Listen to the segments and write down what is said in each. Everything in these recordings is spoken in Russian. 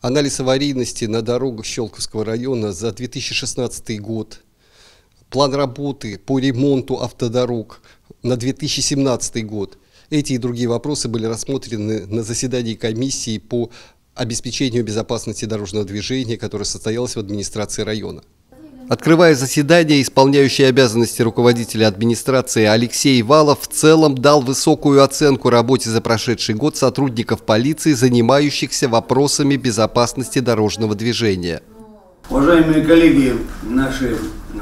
Анализ аварийности на дорогах Щелковского района за 2016 год, план работы по ремонту автодорог на 2017 год. Эти и другие вопросы были рассмотрены на заседании комиссии по обеспечению безопасности дорожного движения, которое состоялось в администрации района. Открывая заседание, исполняющий обязанности руководителя администрации Алексей Валов в целом дал высокую оценку работе за прошедший год сотрудников полиции, занимающихся вопросами безопасности дорожного движения. Уважаемые коллеги, наши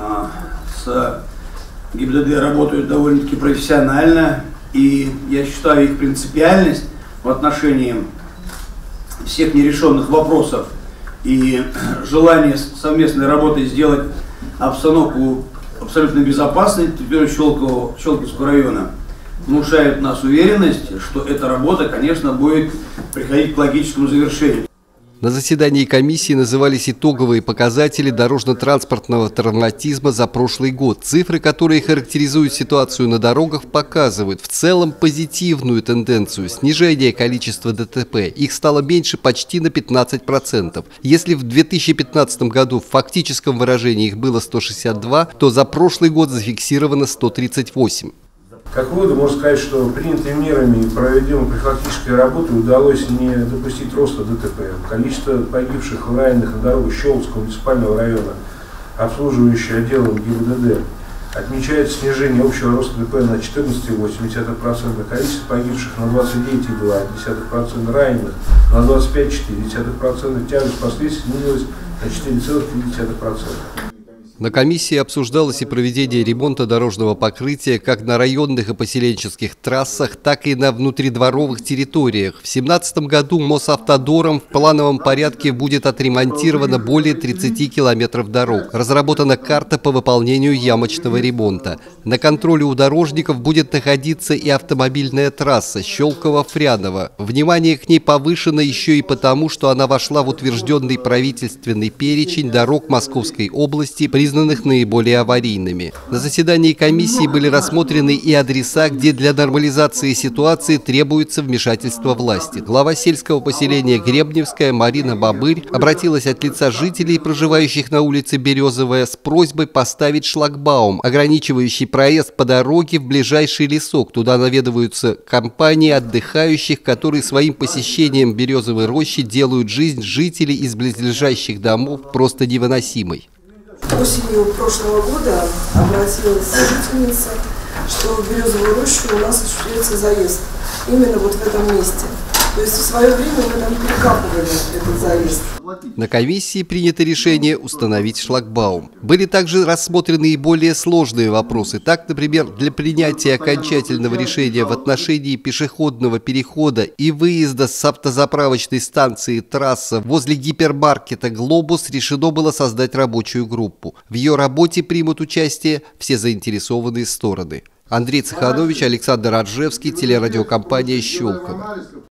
с ГИБДД работают довольно-таки профессионально, и я считаю их принципиальность в отношении всех нерешенных вопросов и желание совместной работы сделать обстановку абсолютно безопасной территории Щелковского района внушает нас уверенность, что эта работа, конечно, будет приходить к логическому завершению. На заседании комиссии назывались итоговые показатели дорожно-транспортного травматизма за прошлый год. Цифры, которые характеризуют ситуацию на дорогах, показывают в целом позитивную тенденцию снижения количества ДТП. Их стало меньше почти на 15%. Если в 2015 году в фактическом выражении их было 162, то за прошлый год зафиксировано 138. Как вывод, можно сказать, что принятыми мерами и проведенной профилактической работой удалось не допустить роста ДТП. Количество погибших и раненых на дорогах Щелковского муниципального района, обслуживающий отделом ГИБДД, отмечает снижение общего роста ДТП на 14,8%, количество погибших на 29,2%, раненых на 25,4%, тяжесть последствий снизилась на 4,3%. На комиссии обсуждалось и проведение ремонта дорожного покрытия как на районных и поселенческих трассах, так и на внутридворовых территориях. В 2017 году Мосавтодором в плановом порядке будет отремонтировано более 30 километров дорог. Разработана карта по выполнению ямочного ремонта. На контроле у дорожников будет находиться и автомобильная трасса Щелково-Фряново. Внимание к ней повышено еще и потому, что она вошла в утвержденный правительственный перечень дорог Московской области, признанных наиболее аварийными. На заседании комиссии были рассмотрены и адреса, где для нормализации ситуации требуется вмешательство власти. Глава сельского поселения Гребневская Марина Бабырь обратилась от лица жителей, проживающих на улице Березовая, с просьбой поставить шлагбаум, ограничивающий проезд по дороге в ближайший лесок. Туда наведываются компании отдыхающих, которые своим посещением Березовой рощи делают жизнь жителей из близлежащих домов просто невыносимой. Осенью прошлого года обратилась жительница, что в Березовую рощу у нас осуществляется заезд именно вот в этом месте. То есть в свое время мы там перекапывали этот заезд. На комиссии принято решение установить шлагбаум. Были также рассмотрены и более сложные вопросы. Так, например, для принятия окончательного решения в отношении пешеходного перехода и выезда с автозаправочной станции «Трасса» возле гипермаркета «Глобус» решено было создать рабочую группу. В ее работе примут участие все заинтересованные стороны. Андрей Цеханович, Александр Аджевский, телерадиокомпания «Щелково».